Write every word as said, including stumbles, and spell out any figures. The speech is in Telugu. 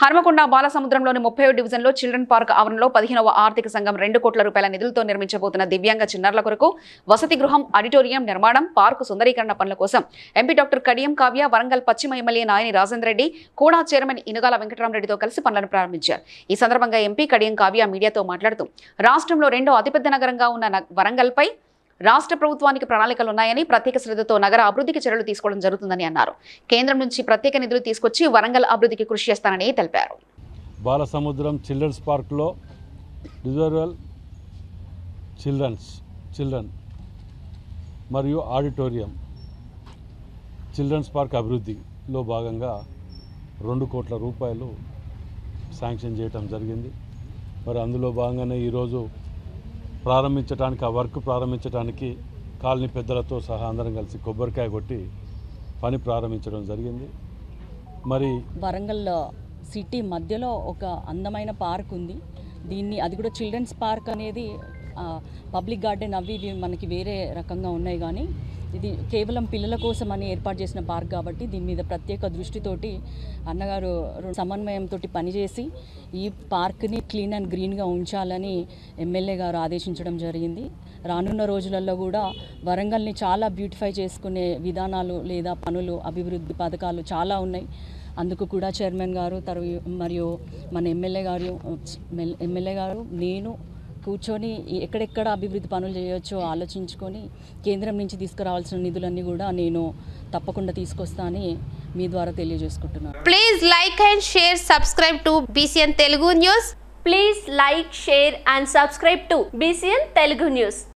హర్మకొండ బాలసముద్రంలోని ముప్పై డివిజన్లో చిల్డ్రన్ పార్క్ ఆవరణలో పదిహేనవ ఆర్థిక సంఘం రెండు కోట్ల రూపాయల నిధులతో నిర్మించబోతున్న దివ్యాంగ చిన్నారుల కొరకు వసతి గృహం, ఆడిటోరియం నిర్మాణం, పార్కు సుందరీకరణ పనుల కోసం ఎంపీ డాక్టర్ కడియం కావ్య, వరంగల్ పశ్చిమ ఎమ్మెల్యే నాయని రాజేంద్ర రెడ్డి, కూడా చైర్మన్ ఇనుగాల వెంకటరామరెడ్డితో కలిసి పనులను ప్రారంభించారు. ఈ సందర్భంగా ఎంపీ కడియం కావ్య మీడియాతో మాట్లాడుతూ రాష్ట్రంలో రెండో అతిపెద్ద నగరంగా ఉన్న వరంగల్పై రాష్ట్ర ప్రభుత్వానికి ప్రణాళికలు ఉన్నాయని, ప్రత్యేక శ్రద్ధతో నగర అభివృద్ధికి చర్యలు తీసుకోవడం జరుగుతుందని అన్నారు. కేంద్రం నుంచి ప్రత్యేక నిధులు తీసుకొచ్చి వరంగల్ అభివృద్ధికి కృషి చేస్తానని తెలిపారు. బాలసముద్రం చిల్డ్రన్స్ పార్క్లో రిజర్వల్ చిల్డ్రన్స్ చిల్డ్రన్ మరియు ఆడిటోరియం చిల్డ్రన్స్ పార్క్ అభివృద్ధిలో భాగంగా రెండు కోట్ల రూపాయలు శాంక్షన్ చేయటం జరిగింది. మరి అందులో భాగంగానే ఈరోజు ప్రారంభించడానికి ఆ వర్క్ ప్రారంభించడానికి కాలనీ పెద్దలతో సహా అందరం కలిసి కొబ్బరికాయ కొట్టి పని ప్రారంభించడం జరిగింది. మరి వరంగల్ సిటీ మధ్యలో ఒక అందమైన పార్క్ ఉంది. దీన్ని అది కూడా చిల్డ్రన్స్ పార్క్ అనేది పబ్లిక్ గార్డెన్ అవి ఇవి మనకి వేరే రకంగా ఉన్నాయి, కానీ ఇది కేవలం పిల్లల కోసం అని ఏర్పాటు చేసిన పార్క్ కాబట్టి దీని మీద ప్రత్యేక దృష్టితోటి అన్నగారు సమన్వయంతో పనిచేసి ఈ పార్క్ని క్లీన్ అండ్ గ్రీన్గా ఉంచాలని ఎమ్మెల్యే గారు ఆదేశించడం జరిగింది. రానున్న రోజులలో కూడా వరంగల్ని చాలా బ్యూటిఫై చేసుకునే విధానాలు లేదా పనులు, అభివృద్ధి పథకాలు చాలా ఉన్నాయి. అందుకు కూడా చైర్మన్ గారు తరు మరియు మన ఎమ్మెల్యే గారు ఎమ్మెల్యే గారు నేను కూర్చొని ఎక్కడెక్కడ అభివృద్ధి పనులు చేయొచ్చో ఆలోచించుకొని కేంద్రం నుంచి తీసుకురావాల్సిన నిధులన్నీ కూడా నేను తప్పకుండా తీసుకొస్తానని మీ ద్వారా తెలియజేసుకుంటున్నాను. Please like and share, subscribe to BCN Telugu news. Please like, share and subscribe to BCN Telugu news.